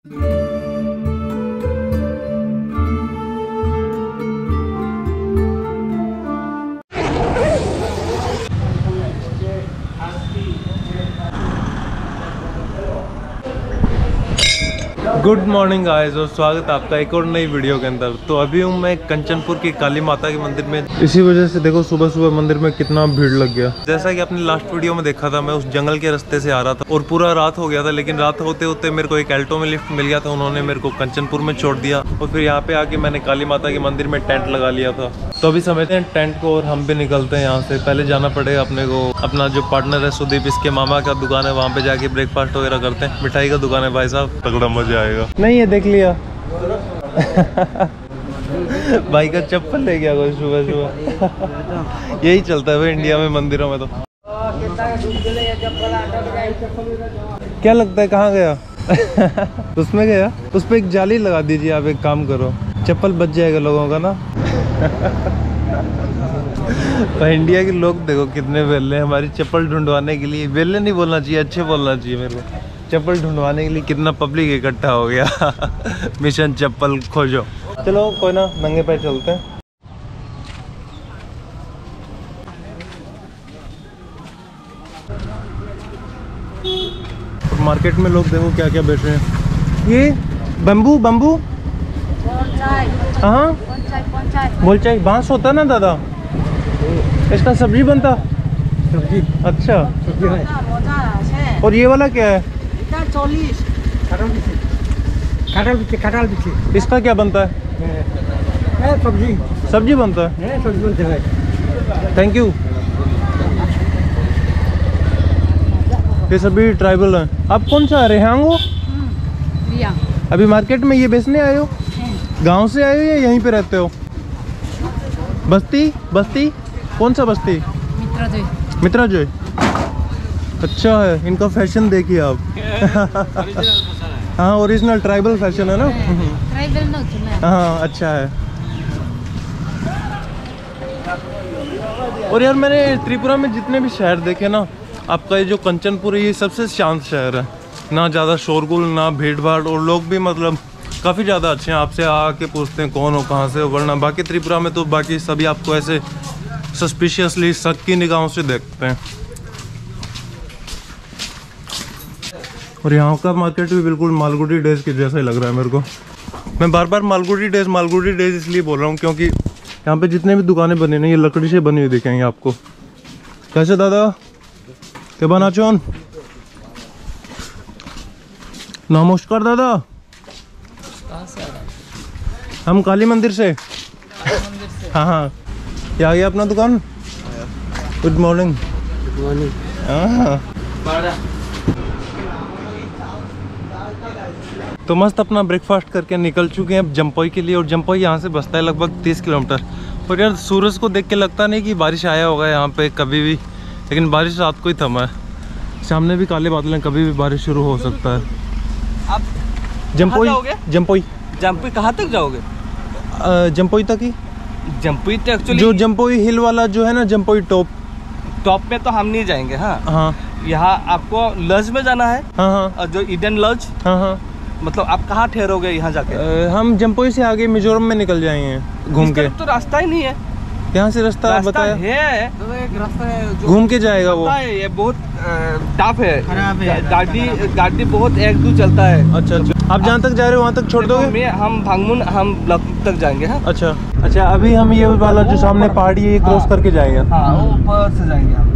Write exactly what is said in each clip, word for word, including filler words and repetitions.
Good morning guys और स्वागत है आपका एक और नई वीडियो के अंदर। तो अभी हूँ मैं कंचनपुर की काली माता के मंदिर में। इसी वजह से देखो सुबह सुबह मंदिर में कितना भीड़ लग गया। जैसा कि आपने लास्ट वीडियो में देखा था, मैं उस जंगल के रास्ते से आ रहा था और पूरा रात हो गया था, लेकिन रात होते होते मेरे को एक एल्टो में लिफ्ट मिल गया था। उन्होंने मेरे को कंचनपुर में छोड़ दिया और फिर यहाँ पे आके मैंने काली माता के मंदिर में टेंट लगा लिया था। तो अभी समझते हैं टेंट को और हम भी निकलते हैं यहाँ से। पहले जाना पड़ेगा अपने को, अपना जो पार्टनर है सुदीप, इसके मामा का दुकान है, वहाँ पे जाके ब्रेकफास्ट वगैरह करते हैं। मिठाई का दुकान है भाई साहब, तगड़ा मजा आएगा। नहीं ये देख लिया भाई का चप्पल ले गया कोई सुबह सुबह। यही चलता है भाई इंडिया में मंदिरों में। तो क्या लगता है कहाँ गया? उसमें गया। उस पर एक जाली लगा दीजिए आप, एक काम करो, चप्पल बच जाएगा लोगों का ना। तो इंडिया के लोग देखो कितने वेले हैं हमारी चप्पल ढूंढवाने के लिए। वेले नहीं बोलना चाहिए, अच्छे बोलना चाहिए मेरे को। चप्पल ढूंढवाने के लिए कितना पब्लिक इकट्ठा हो गया। मिशन चप्पल खोजो। चलो कोई ना, नंगे पैर चलते हैं। मार्केट में लोग देखो क्या क्या बेच रहे हैं। ये बम्बू बम्बू हाँ बोल चाहिए बांस होता ना दादा, इसका सब्जी बनता। सब्जी अच्छा सब्जी है। और ये वाला क्या है? चालीस। इसका क्या बनता है? सब्जी सब्जी बनता है। सब्जी बनता है। Thank you. ये सभी ट्राइबल हैं। आप कौन सा रेहांगो? अभी मार्केट में ये बेचने आए हो? गांव से आए हो या यहीं पे रहते हो? बस्ती बस्ती कौन सा बस्ती? मित्राजोई। मित्राजोई अच्छा है। इनका फैशन देखिए आप। हाँ ओरिजिनल ट्राइबल फैशन है ना। ट्राइबल हाँ अच्छा है। और यार मैंने त्रिपुरा में जितने भी शहर देखे ना, आपका ये जो कंचनपुर है ये सबसे शांत शहर है। ना ज़्यादा शोरगुल ना भीड़ भाड़, और लोग भी मतलब काफ़ी ज़्यादा अच्छे हैं। आपसे आके पूछते हैं कौन हो कहाँ से हो, वरना बाकी त्रिपुरा में तो बाकी सभी आपको ऐसे सस्पिशियसली शक की निगाहों से देखते हैं। और यहाँ का मार्केट भी बिल्कुल मालगुडी डेज के जैसा ही लग रहा है मेरे को। मैं बार बार मालगुडी डेज मालगुडी डेज इसलिए बोल रहा हूँ क्योंकि यहाँ पे जितने भी दुकानें बनी ना ये लकड़ी से बनी हुई दिखेंगे आपको। कैसे दादा क्या बना चौन? नमस्कार दादा। हम काली मंदिर से। हाँ हाँ क्या आ गया अपना दुकान? Good morning. Good morning. हाँ तो मस्त अपना ब्रेकफास्ट करके निकल चुके हैं अब जम्पोई के लिए। और जम्पोई यहाँ से बसता है लगभग तीस किलोमीटर। और यार सूरज को देख के लगता नहीं कि बारिश आया होगा यहाँ पे कभी भी, लेकिन बारिश रात को ही थमा है। सामने भी काले बादल हैं, कभी भी बारिश शुरू हो सकता है। आप जम्पोई जम्पोई जम्पोई कहाँ तक जाओगे? जम्पोई तक ही। जम्पोई तो एक्चुअली जो जम्पोई हिल वाला जो है ना, जम्पोई टॉप टॉप पे तो हम नहीं जाएंगे। हाँ हाँ यहाँ आपको लॉज में जाना है। हाँ हाँ और जो ईडन लॉज। हाँ हाँ मतलब आप कहाँ ठहरोगे यहाँ जाके? आ, हम जम्पोई से आगे मिजोरम में निकल जाएंगे घूम के। तो रास्ता ही नहीं है यहाँ से। रास्ता, रास्ता बताया है, तो एक रास्ता है जो घूम के जाएगा वो। है, ये बहुत टफ है, खराब है। गाड़ी गाड़ी बहुत एक दूर चलता है। अच्छा अच्छा। आप जहाँ तक जा रहे हो वहाँ तक छोड़ दोगे? हम भांगमुन हम ब्लॉक तक जाएंगे। हाँ अच्छा अच्छा। अभी हम ये वाला जो सामने पहाड़ी है ये क्रॉस हाँ, करके जाएंगे। हाँ ऊपर से जाएंगे हम।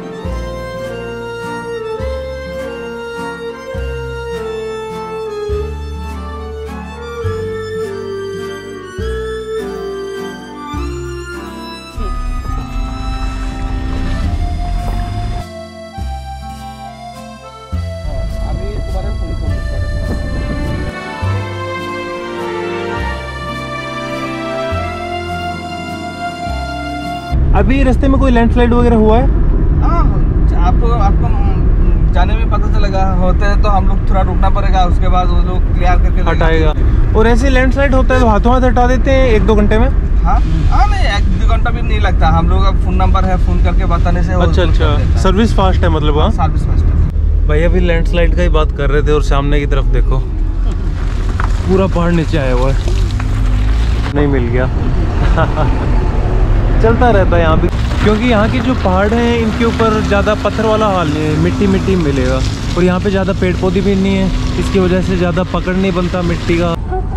अभी रास्ते में कोई लैंडस्लाइड वगैरह हुआ है? हाँ आपको आपको जाने में पता चलेगा। होते हैं तो हम लोग थोड़ा रुकना पड़ेगा, उसके बाद वो लोग क्लियर करके हटाएगा। और ऐसे लैंडस्लाइड होता है तो हाथों हाथ हटा देते हैं एक दो घंटे में। हाँ हाँ नहीं एक दो घंटा भी नहीं लगता। हम लोग अब फोन नंबर है, फोन करके बताने से। अच्छा अच्छा सर्विस फास्ट है मतलब। हाँ सर्विस फास्ट है। भाई अभी लैंडस्लाइड का ही बात कर रहे थे और सामने की तरफ देखो पूरा पहाड़ नीचे आया हुआ है, नहीं मिल गया। चलता रहता है यहाँ पे, क्योंकि यहाँ के जो पहाड़ हैं इनके ऊपर ज़्यादा पत्थर वाला हाल नहीं है, मिट्टी मिट्टी मिलेगा। और यहाँ पे ज़्यादा पेड़ पौधे भी नहीं है, इसकी वजह से ज़्यादा पकड़ नहीं बनता मिट्टी का।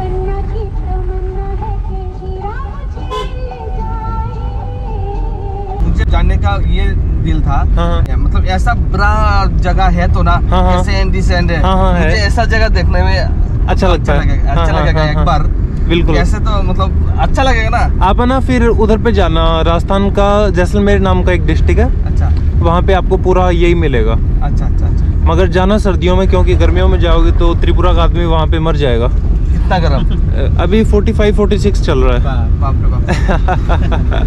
मुझे जानने का ये दिल था, हाँ। मतलब ऐसा बड़ा जगह है तो ना, हाँ। ऐसे एंडी सैंड है, हाँ, मुझे है। ऐसा जगह देखने में अच्छा लगता है, अच्छा लगेगा एक बार। बिल्कुल, ऐसे तो मतलब अच्छा लगेगा ना। आप ना फिर उधर पे जाना, राजस्थान का जैसलमेर नाम का एक डिस्ट्रिक्ट है, अच्छा, वहाँ पे आपको पूरा यही मिलेगा। अच्छा अच्छा अच्छा। मगर जाना सर्दियों में, क्योंकि गर्मियों में जाओगे तो त्रिपुरा का आदमी वहाँ पे मर जाएगा। कितना गर्म? अभी फोर्टी फाइव फोर्टी सिक्स चल रहा है। बाप रे बाप।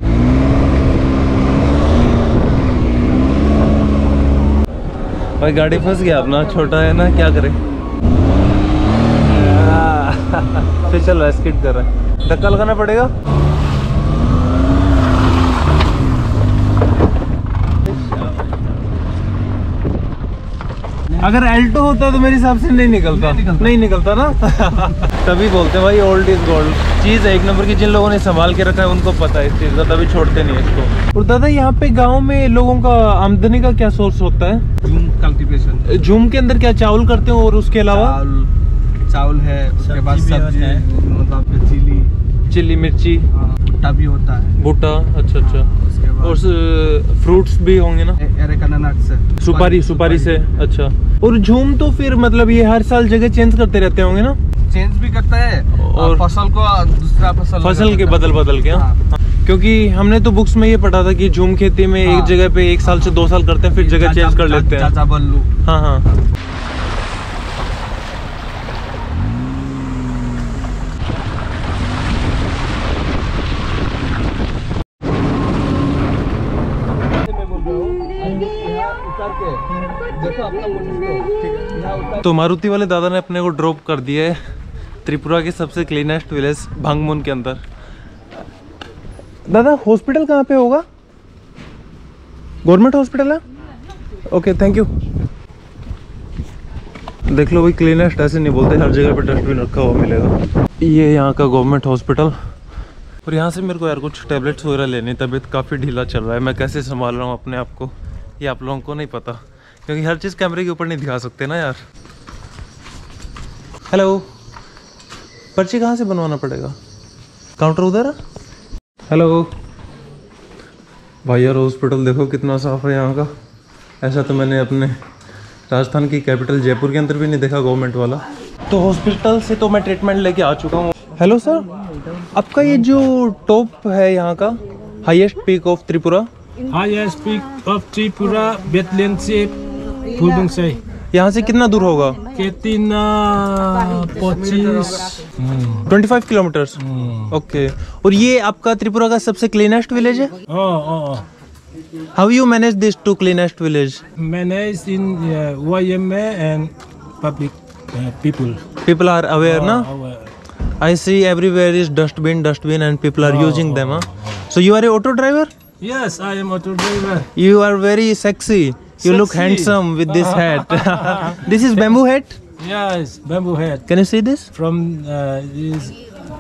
भाई गाड़ी फंस गया अपना, छोटा है ना, क्या करें। फिर चल रहा है, स्किड कर रहा है, धक्का लगाना पड़ेगा। अगर एल्टो होता तो मेरे हिसाब से नहीं निकलता, नहीं निकलता, नहीं निकलता ना। तभी बोलते हैं भाई ओल्ड इज गोल्ड, चीज है एक नंबर की। जिन लोगों ने संभाल के रखा है उनको पता है इस चीज का, तभी छोड़ते नहीं है इसको। और दादा यहाँ पे गांव में लोगों का आमदनी का क्या सोर्स होता है? झूम कल्टीवेशन। झूम के अंदर क्या चावल करते हो, और उसके अलावा चावल है, उसके बाद सब्जी, मतलब चिली चिली मिर्ची, भुट्टा भी होता है। भुट्टा, अच्छा अच्छा। उसके बाद और फ्रूट्स भी होंगे ना, से सुपारी सुपारी से, अच्छा। और झूम तो फिर मतलब ये हर साल जगह चेंज करते रहते होंगे ना? चेंज भी करता है, और फसल को दूसरा फसल फसल के बदल बदल के, हाँ। क्योंकि हमने तो बुक्स में ये पढ़ा था कि झूम खेती में एक जगह पे एक साल से दो साल करते हैं, फिर जगह चेंज कर लेते हैं। हाँ हाँ। तो मारुति वाले दादा ने अपने को ड्रॉप कर दिया है त्रिपुरा के सबसे क्लीनेस्ट विलेज भांगमुन के अंदर। दादा हॉस्पिटल कहाँ पे होगा? गवर्नमेंट हॉस्पिटल है? Okay thank you. देख लो भाई, क्लीनेस्ट ऐसे नहीं बोलते, हर जगह पे डस्टबिन रखा हुआ मिलेगा। ये यहाँ का गवर्नमेंट हॉस्पिटल। और यहाँ से मेरे को यार कुछ टैबलेट्स वगैरह लेनी, तबीयत काफ़ी ढीला चल रहा है। मैं कैसे संभाल रहा हूँ अपने आप को ये आप लोगों को नहीं पता, क्योंकि हर चीज़ कैमरे के ऊपर नहीं दिखा सकते ना यार। हेलो, पर्ची कहाँ से बनवाना पड़ेगा? काउंटर उधर है। हेलो भाई यार, हॉस्पिटल देखो कितना साफ है यहाँ का। ऐसा तो मैंने अपने राजस्थान की कैपिटल जयपुर के अंदर भी नहीं देखा गवर्नमेंट वाला। तो हॉस्पिटल से तो मैं ट्रीटमेंट लेके आ चुका हूँ। हेलो सर, आपका ये जो टॉप है यहाँ का highest peak of Tripura? Highest peak of Tripura बेतलेन से फुलदुंगसे। यहाँ से कितना दूर होगा? केतिना पच्चीस ट्वेंटी फाइव किलोमीटर्स। ओके। और ये आपका त्रिपुरा का सबसे क्लीनेस्ट विलेज है? How you manage this to cleanest village? Manage in Y M A and public people. People are aware ना? I see everywhere is dustbin, dustbin, and people are oh, using them. Huh? Oh, oh. So you are a auto driver? Yes, I am auto driver. You are very sexy. You sexy. Look handsome with this hat. This is bamboo hat? Yes, bamboo hat. Can you see this? From uh, is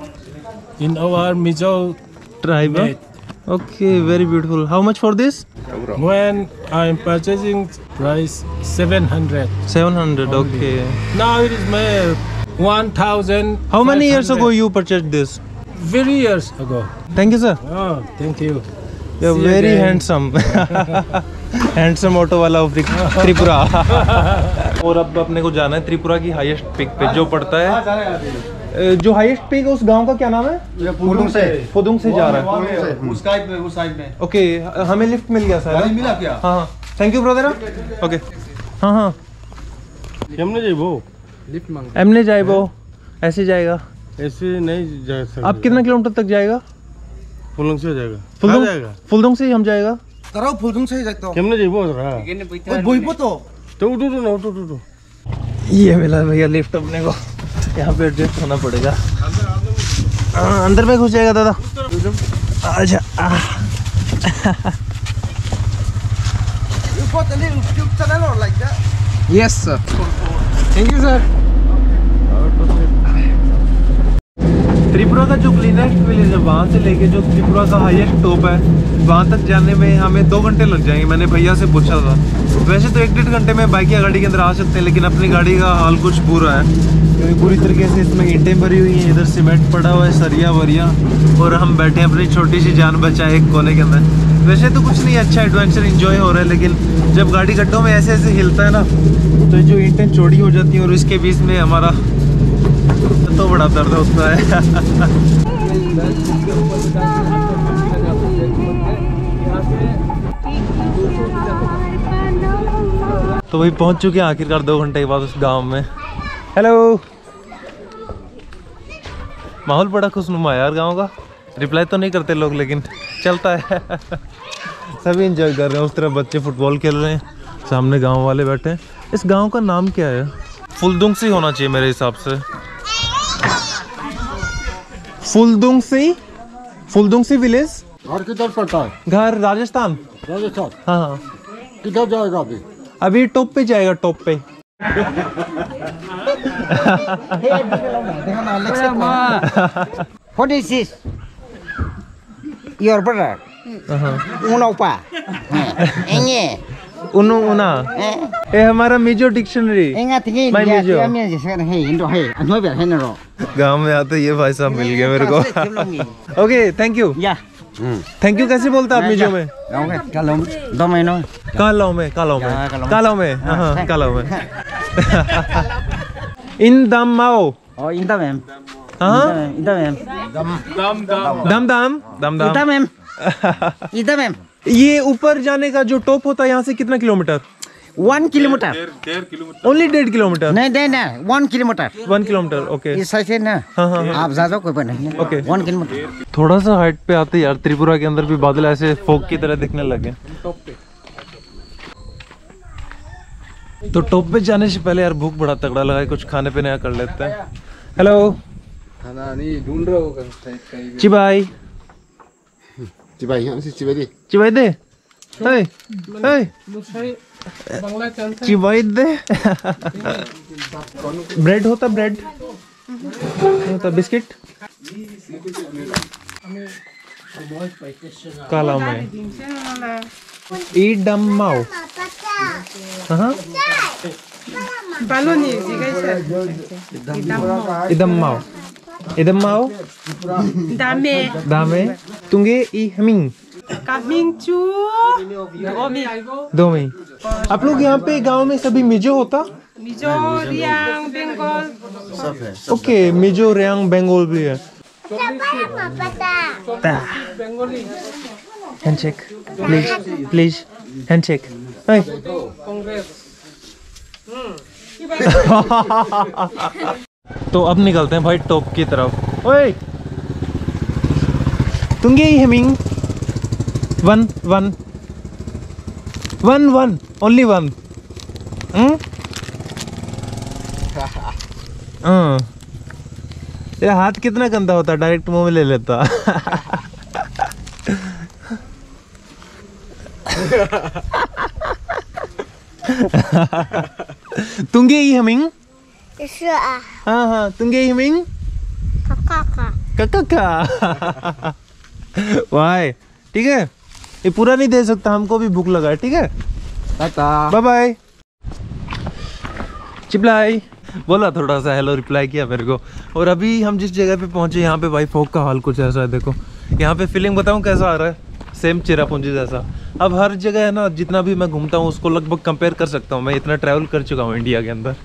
in our Mizo tribe. Okay, very beautiful. How much for this? When I am purchasing price seven hundred. Seven hundred. Okay. Now it is my one thousand. How many years ago you purchased this? Very years ago. Thank you, sir. Oh, thank you. You're See very you handsome. Handsome auto वाला of Tripura. और अब अपने को जाना है त्रिपुरा की highest peak पे, जो पड़ता है, जो हाईएस्ट पीक है उस गांव का क्या नाम है? फुदुंग से। फुदुंग से जा रहा है। उस साइड में, उस साइड में। ओके, हमें लिफ्ट मिल गया सर? मिला क्या? हाँ हाँ, थैंक यू ब्रदर। ओके हाँ हाँ। हमने जाए वो लिफ्ट मांग, एमने जाए वो ऐसे जाएगा? ऐसे नहीं जा सकते। आप कितना किलोमीटर तक जाएगा? फुलदुंग से जाएगा। फुलदुंग जाएगा? फुलदुंग से ही हम जाएगा। तराव फुलदुंग से जाता हूं। हमने जाए वो रहा। ओए बोइबो तो तो उठो तो ना उठो उठो। ये मिला भैया लिफ्ट अपने को, यहाँ पे एडजस्ट होना पड़ेगा। आ, अंदर में घुस जाएगा दादा। अच्छा You got any YouTube channel or like that? Yes sir. Thank you sir. Tripura का जो क्लीनेस्ट विलेज है वहाँ से लेके जो त्रिपुरा का हाईएस्ट टॉप है वहाँ तक जाने में हमें दो घंटे लग जाएंगे। मैंने भैया से पूछा था। वैसे तो एक डेढ़ घंटे में बाइक या गाड़ी के अंदर आ सकते हैं, लेकिन अपनी गाड़ी का हाल कुछ बुरा है क्योंकि पूरी तरीके से इसमें ईंटें भरी हुई हैं, इधर सीमेंट पड़ा हुआ है, सरिया वरिया, और हम बैठे हैं अपनी छोटी सी जान बचाए एक कोने के अंदर। वैसे तो कुछ नहीं, अच्छा एडवेंचर इंजॉय हो रहा है, लेकिन जब गाड़ी गड्ढों में ऐसे ऐसे हिलता है ना तो जो ईंटें चौड़ी हो जाती हैं और इसके बीच में हमारा तो बड़ा दर्द होता है। तो वही पहुंच चुके हैं आखिरकार दो घंटे के बाद उस गांव में। हेलो, माहौल बड़ा खुशनुमा है यार गांव का। रिप्लाई तो नहीं करते लोग लेकिन चलता है। सभी एंजॉय कर रहे हैं। उस तरफ बच्चे फुटबॉल खेल रहे हैं, सामने गांव वाले बैठे हैं। इस गांव का नाम क्या है? फुलदुंगसी होना चाहिए मेरे हिसाब से। फुलदुंगसी, फुलदुंगसी विलेज। घर किधर पड़ता है? घर राजस्थान। राजस्थान। हाँ हाँ। किधर जाएगा अभी? अभी टॉप पे जाएगा, टॉप पे। What is this? Your brother? Uno pa. Enye. उनु उना। ये हमारा Mizo dictionary. Enga tingi My dia Mijo। dia mi je sekarang hey Indo hey anu biar hey nero. गांव में आते ये भाई साहब मिल गए मेरे को। Okay, thank you. Ya. Thank you कैसे बोलता आप मिजो में? Okay, kalau domai no. कालाओ में, कालाओ में, हाँ, कालाओ में। कालाओ में, हाँ कालाओ में। इन दम माओ। Oh, inta mem. हाँ Inta mem. दम दम दम Inta दम। mem. Inta mem. ये ऊपर जाने का जो टॉप होता है यहाँ से कितना किलोमीटर? One kilometer. ओनली डेढ़ किलोमीटर। नहीं नहीं नहीं one kilometer. One kilometre. Okay इस साइड से ना। हाँ हाँ हाँ। आप ज्यादा कोई बात नहीं। Okay. One kilometer. थोड़ा सा हाइट पे आते यार त्रिपुरा के अंदर भी बादल ऐसे फोग की तरह दिखने लगे। तो टॉप पे जाने से पहले यार भूख बड़ा तगड़ा लगा है, कुछ खाने पीने का कर लेते हैं। हेलो, खाना नहीं ढूंढ रहा होगा। चिबाई चिबाई यहाँ से चिबाई दे। चिबाई दे। हे हे चिबाई दे। ब्रेड होता, ब्रेड होता, बिस्किट काला में ई डम माओ। हाँ इदम माओ, इदम माओ Dame. दामे तुंगे ई हमिंग Coming to Omi. दो में। आप लोग यहाँ पे गांव में सभी मिजो होता? Mizo, Riang, Bengal. Okay, Mizo Riang Bengal भी है। Handshake please, please handshake. तो अब निकलते हैं भाई टॉप की तरफ। ओए तुंगे ही हेमिंग one one one one only one. हाँ, ये हाथ कितना गंदा होता, डायरेक्ट मुंह में ले लेता। तुंगे ही हमिंग। हाँ हाँ, तुंगे ही हमिंग काका। वाह, ठीक है, ये पूरा नहीं दे सकता, हमको भी भूख लगा है। ठीक है, बाय बाय। चिपलाई बोला, थोड़ा सा हेलो रिप्लाई किया मेरे को। और अभी हम जिस जगह पे पहुंचे यहाँ पे भाई फॉग का हाल कुछ ऐसा है। देखो यहाँ पे फीलिंग बताऊँ कैसा आ रहा है, सेम चेरापूंजी जैसा। अब हर जगह है ना, जितना भी मैं घूमता हूँ उसको लगभग कंपेयर कर सकता हूँ। मैं इतना ट्रैवल कर चुका हूँ इंडिया के अंदर।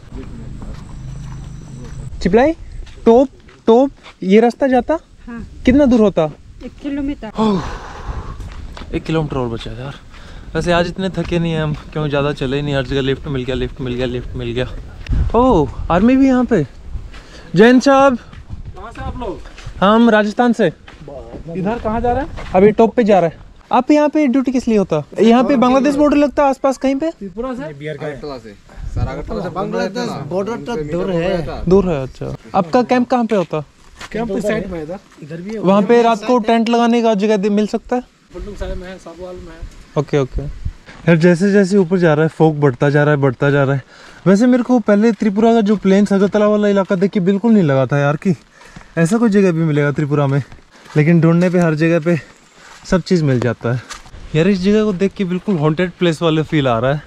चिपलाई टॉप टॉप ये रास्ता जाता? हाँ। कितना दूर होता? एक किलोमीटर। एक किलोमीटर और बचा यार। वैसे आज इतने थके नहीं हैं हम, क्यों ज़्यादा चले ही नहीं। हर जगह लिफ्ट मिल गया, लिफ्ट मिल गया, लिफ्ट मिल गया। ओह, आर्मी भी यहाँ पे। जैन साहब, कहाँ से आप लोग? हम राजस्थान से। इधर कहाँ जा रहे हैं? अभी टॉप पे जा रहे हैं। आप यहाँ पे ड्यूटी किस लिए होता? यहाँ पे बांग्लादेश बॉर्डर लगता है आसपास कहीं पे? त्रिपुरा से? बांग्लादेश बॉर्डर तो दूर है। दूर है, अच्छा। आपका कैंप कहाँ पे होता? कैंप इस साइड में इधर इधर भी है। वहाँ पे रात को टेंट लगाने का जगह मिल सकता है? बंदूक साइड में है, साबवाल में है। Okay okay. यार जैसे जैसे ऊपर जा रहा है फॉग बढ़ता जा रहा है, बढ़ता जा रहा है। वैसे मेरे को पहले त्रिपुरा का जो प्लेन्स अगरतला वाला इलाका देख के बिल्कुल नहीं लगा था यार कि ऐसा कोई जगह भी मिलेगा त्रिपुरा में, लेकिन ढूंढने पे हर जगह पे सब चीज़ मिल जाता है। यार इस जगह को देख के बिल्कुल हॉन्टेड प्लेस वाले फील आ रहा है।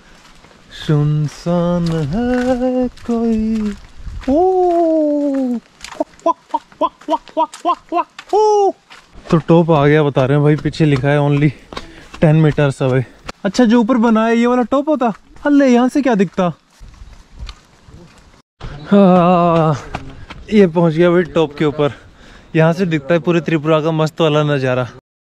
सुनसान है कोई ओ, ओ। तो टॉप आ गया बता रहे हैं भाई, पीछे लिखा है ओनली टेन मीटर्स अवे। अच्छा जो ऊपर बना है ये वाला टॉप होता? अल्ले यहाँ से क्या दिखता? हाँ ये पहुंच गया भाई टॉप के ऊपर। यहाँ से दिखता है पूरे त्रिपुरा का मस्त वाला नज़ारा।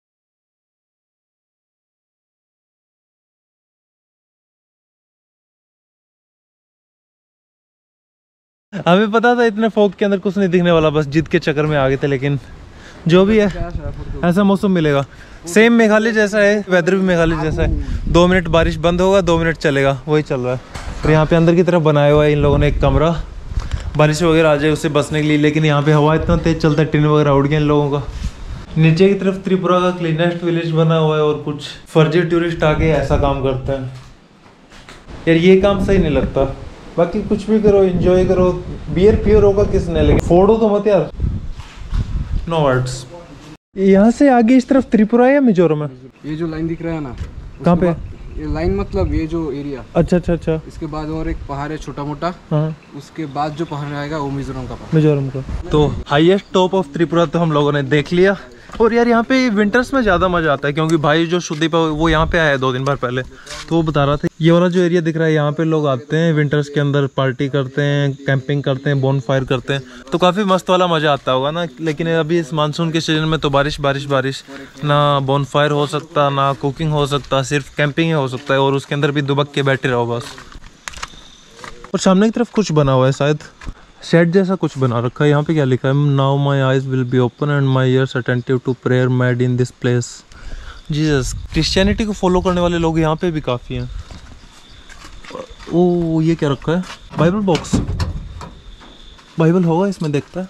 हमें पता था इतने फॉग के अंदर कुछ नहीं दिखने वाला, बस जिद के चक्कर में आ गए थे, लेकिन जो भी है ऐसा मौसम मिलेगा। सेम मेघालय जैसा है, वेदर भी मेघालय जैसा है। दो मिनट बारिश बंद होगा, दो मिनट चलेगा, वही चल रहा है। और यहाँ पे अंदर की तरफ बनाया हुआ है इन लोगों ने एक कमरा, बारिश वगैरह आ जाए उससे बचने के लिए। लेकिन यहाँ पे हवा इतना तेज चलता है, टिन वगैरह उड़ गया इन लोगों का। नीचे की तरफ त्रिपुरा का क्लीनेस्ट विलेज बना हुआ है और कुछ फर्जी टूरिस्ट आके ऐसा काम करते हैं। यार ये काम सही नहीं लगता। बाकी कुछ भी करो, एंजॉय करो, बियर पियो होगा किसने, लेकिन फोड़ो तो मत यार। No words. यहाँ से आगे इस तरफ त्रिपुरा है या मिजोरम है? ये जो लाइन दिख रहा है ना, कहाँ पे? ये लाइन मतलब ये जो एरिया। अच्छा अच्छा अच्छा। इसके बाद और एक पहाड़ है छोटा मोटा। हाँ। उसके बाद जो पहाड़ आएगा वो मिजोरम का पहाड़। मिजोरम का। तो हाईएस्ट टॉप ऑफ त्रिपुरा तो हम लोगों ने देख लिया। और यार यहाँ पे विंटर्स में ज़्यादा मज़ा आता है, क्योंकि भाई जो सुदीप है वो यहाँ पे आया है दो दिन बार पहले, तो वो बता रहा था ये वाला जो एरिया दिख रहा है यहाँ पे लोग आते हैं विंटर्स के अंदर, पार्टी करते हैं, कैंपिंग करते हैं, बोन फायर करते हैं, तो काफ़ी मस्त वाला मज़ा आता होगा ना। लेकिन अभी इस मानसून के सीजन में तो बारिश बारिश बारिश, ना बोन फायर हो सकता, ना कुकिंग हो सकता, सिर्फ कैंपिंग ही हो सकता है, और उसके अंदर भी दुबक के बैठे रहो बस। और सामने की तरफ कुछ बना हुआ है, शायद शेड जैसा कुछ बना रखा है। यहाँ पे क्या लिखा है? Now my eyes will be open and my ears attentive to prayer made in this place. Jesus, Christianity को फॉलो करने वाले लोग यहाँ पे भी काफ़ी हैं। ओ ये क्या रखा है? Bible box. बाइबल होगा इसमें, देखता है।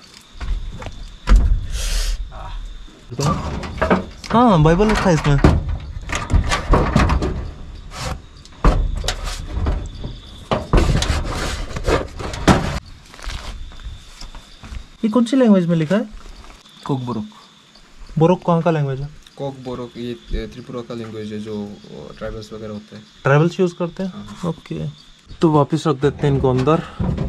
हाँ बाइबल रखा है इसमें। ये कौन सी लैंग्वेज में लिखा है? कोक बोरोक। बोरोक कहाँ का लैंग्वेज है? कोक बोरोक ये त्रिपुरा का लैंग्वेज है, जो ट्राइबल्स वगैरह होते हैं। ट्राइबल्स यूज करते हैं? ओके। तो वापस रख देते हैं इनको अंदर।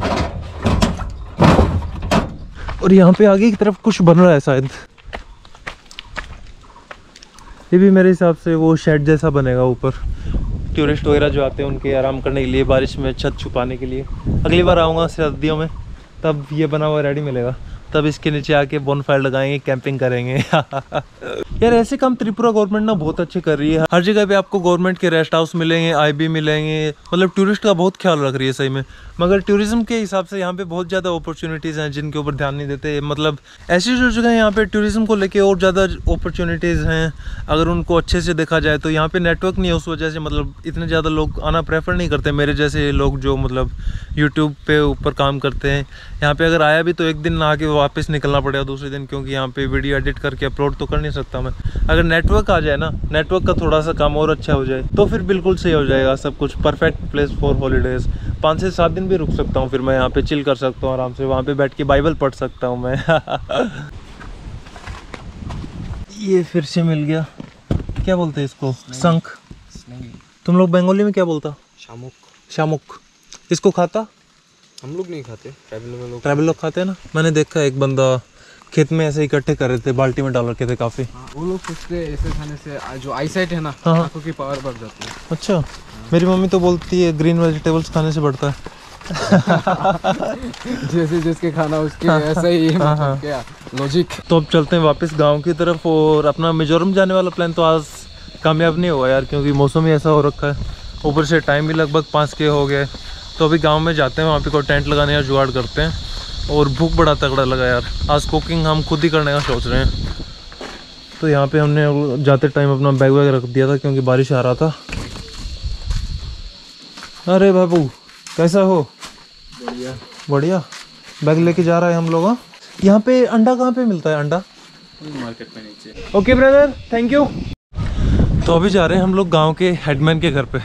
और यहाँ पे आगे की तरफ कुछ बन रहा है शायद। ये भी मेरे हिसाब से वो शेड जैसा बनेगा ऊपर, टूरिस्ट वगैरह जो आते हैं उनके आराम करने के लिए, बारिश में छत छुपाने के लिए। अगली बार आऊँगा सर्दियों में तब ये बना हुआ रेडी मिलेगा, तब इसके नीचे आके बोनफायर लगाएंगे, कैंपिंग करेंगे। यार ऐसे काम त्रिपुरा गवर्नमेंट ना बहुत अच्छे कर रही है। हर जगह पे आपको गवर्नमेंट के रेस्ट हाउस मिलेंगे, आईबी मिलेंगे, मतलब टूरिस्ट का बहुत ख्याल रख रही है सही में। मगर टूरिज्म के हिसाब से यहाँ पे बहुत ज़्यादा अपॉर्चुनिटीज़ हैं जिनके ऊपर ध्यान नहीं देते। मतलब ऐसी जो जगह यहाँ पे टूरिज्म को लेके और ज़्यादा अपॉर्चुनिटीज़ हैं, अगर उनको अच्छे से देखा जाए तो यहाँ पे नेटवर्क नहीं है, उस वजह से मतलब इतने ज़्यादा लोग आना प्रेफर नहीं करते। मेरे जैसे लोग जो मतलब यूट्यूब पे ऊपर काम करते हैं, यहाँ पे अगर आया भी तो एक दिन नहा के वापस निकलना पड़ेगा दूसरे दिन, क्योंकि यहाँ पे वीडियो एडिट करके अपलोड तो कर नहीं सकता मैं। अगर नेटवर्क आ जाए ना, नेटवर्क का थोड़ा सा काम और अच्छा हो जाए तो फिर बिल्कुल सही हो जाएगा सब कुछ। Perfect place for holidays. पाँच से सात दिन भी रुक सकता हूँ, फिर मैं यहाँ पे चिल कर सकता हूँ आराम से, वहाँ पे बैठ के बाइबल पढ़ सकता हूँ मैं। ये फिर से मिल गया, क्या बोलते हैं इसको? शंख। तुम लोग बंगाली में क्या बोलता? शामुक। शामुक। इसको खाता? हम लोग नहीं खाते, ट्राइबल में लोग ट्राइबल लोग खाते हैं ना। मैंने देखा एक बंदा खेत में ऐसे इकट्ठे कर रहे थे, बाल्टी में डाल रखे थे काफी। हाँ, वो लोग सोचते हैं ऐसे खाने से जो आई साइट है ना, हाँ। आंखों की पावर बढ़ जाती है। अच्छा, मेरी मम्मी तो बोलती है ग्रीन वेजिटेबल्स खाने से बढ़ता है। जैसे जिसके खाना उसके ऐसा ही है, हाँ, हाँ। क्या लॉजिक। तो अब चलते हैं वापस गांव की तरफ। और अपना मिजोरम जाने वाला प्लान तो आज कामयाब नहीं हुआ यार, क्योंकि मौसम ही ऐसा हो रखा है, ऊपर से टाइम भी लगभग पाँच के हो गए। तो अभी गांव में जाते हैं, वहाँ पे कोई टेंट लगाने का जुगाड़ करते हैं। और भूख बड़ा तगड़ा लगा यार, आज कुकिंग हम खुद ही करने का सोच रहे हैं। तो यहाँ पे हमने जाते टाइम अपना बैग वैग रख दिया था, क्योंकि बारिश आ रहा था। अरे बाबू कैसा हो? बढ़िया बढ़िया। बैग लेके जा रहा है हम लोग। यहाँ पे अंडा कहाँ पे मिलता है? अंडा मार्केट में नीचे। Okay brother, thank you. तो अभी जा रहे हैं हम लोग गांव के हेडमैन के घर पे।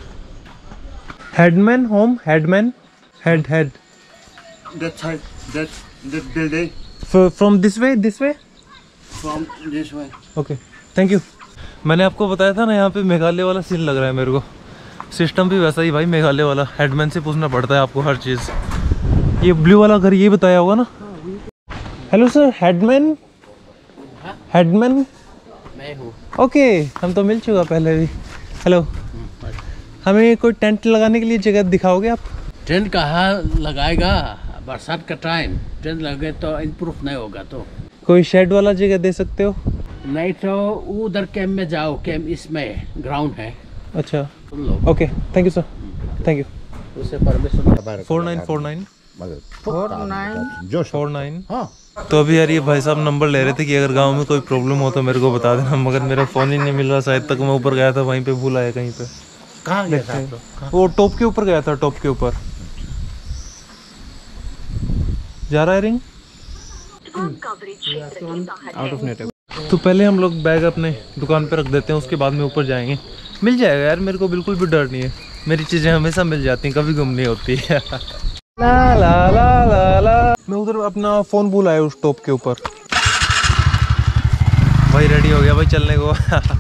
Headman home, headman, head head That side, that that building, from this way this way From this way. Okay thank you. मैंने आपको बताया था ना यहाँ पे मेघालय वाला सीन लग रहा है मेरे को। सिस्टम भी वैसा ही भाई मेघालय वाला, हेडमैन से पूछना पड़ता है आपको हर चीज़। ये ब्लू वाला घर ये बताया होगा ना। हेलो सर, हेडमैन हेडमैन मैं हूँ। ओके, हम तो मिल चुका पहले भी। हेलो, हमें कोई टेंट लगाने के लिए जगह दिखाओगे आप? टेंट कहाँ लगाएगा, बरसात का टाइम टेंट लगे तो इम्प्रूव नहीं होगा। तो कोई शेड वाला जगह दे सकते हो? नहीं तो उधर कैंप में जाओ, कैंप इसमें ग्राउंड है। अच्छा तुम लोग okay, thank you sir, thank you. उसे permission four nine four nine जो फोर नाइन हाँ तो अभी यार ये भाई साहब नंबर ले रहे थे कि अगर गांव में कोई प्रॉब्लम हो तो मेरे को बता देना, मगर मेरा फ़ोन ही नहीं मिल रहा। शायद तक मैं ऊपर गया था, वहीं पे भूल आया कहीं पे। कहाँ गया था आप लोग? वो टॉप के ऊपर गया था, टॉप के ऊपर। जा रहा है रिंग आउट ऑफ नेटवर्क। तो पहले हम लोग बैग अपने दुकान पे रख देते हैं, उसके बाद में ऊपर जाएंगे। मिल जाएगा यार, मेरे को बिल्कुल भी डर नहीं है। मेरी चीज़ें हमेशा मिल जाती हैं, कभी गुम नहीं होती है। ला ला ला ला ला। मैं उधर अपना फ़ोन भूल आया उस टॉप के ऊपर। भाई रेडी हो गया भाई चलने को।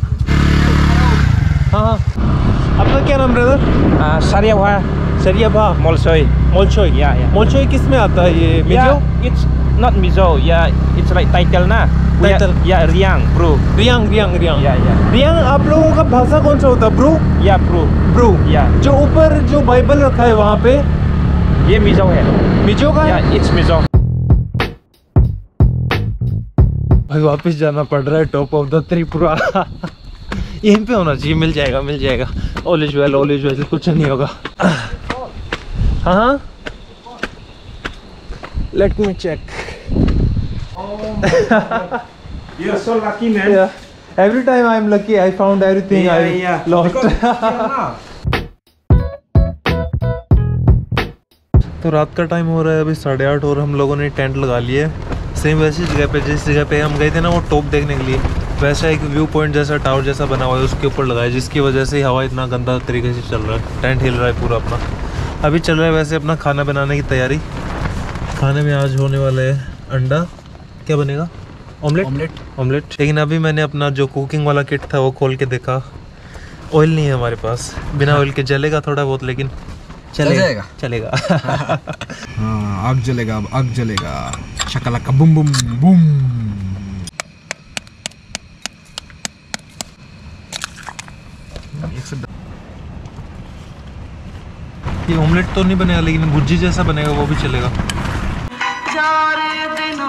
हाँ, आपका क्या नाम brother? Saryabha, Saryabha Molsoy. Molsoy. Yeah, yeah. Molsoy किस में आता है ये? Mizo? Yeah, it's not Mizo. Yeah, it's like title ना. Title. Yeah, yeah, Riang, bro. Reang Reang Reang Yeah, yeah. Reang आप लोगों का भाषा कौन सा होता है? Bru Yeah, bro. Bru Yeah. जो ऊपर जो बाइबल रखा है वहाँ पे ये Mizo है। मिजो का है? Yeah, it's Mizo. भाई वापस जाना पड़ रहा है टॉप ऑफ द त्रिपुरा। यहीं पे होना चाहिए, मिल जाएगा मिल जाएगा। All is well, all is well, कुछ नहीं होगा। हाँ हाँ, let me check. You're so lucky, man. Every time I am lucky, I found everything I lost. तो रात का टाइम हो रहा है अभी साढ़े आठ, और हम लोगों ने टेंट लगा लिया है सेम वैसी जगह पे जिस जगह पे हम गए थे ना, वो टॉप देखने के लिए। वैसा एक व्यू पॉइंट जैसा टावर जैसा बना हुआ है, उसके ऊपर लगाया, जिसकी वजह से हवा इतना गंदा तरीके से चल रहा है। टेंट हिल रहा है पूरा अपना। अभी चल रहा है वैसे अपना खाना बनाने की तैयारी। खाने में आज होने वाला है अंडा, क्या बनेगा? ऑमलेट ऑमलेट ऑमलेट लेकिन अभी मैंने अपना जो कुकिंग वाला किट था वो खोल के देखा, ऑयल नहीं है हमारे पास। बिना ऑयल के जलेगा थोड़ा बहुत, लेकिन चलेगा चलेगा। हाँ, आग जलेगा, अब आग जलेगा। शकलाका बूम बूम बूम। ये ऑमलेट तो नहीं बनेगा, लेकिन भुर्जी जैसा बनेगा वो भी चलेगा। चार दिन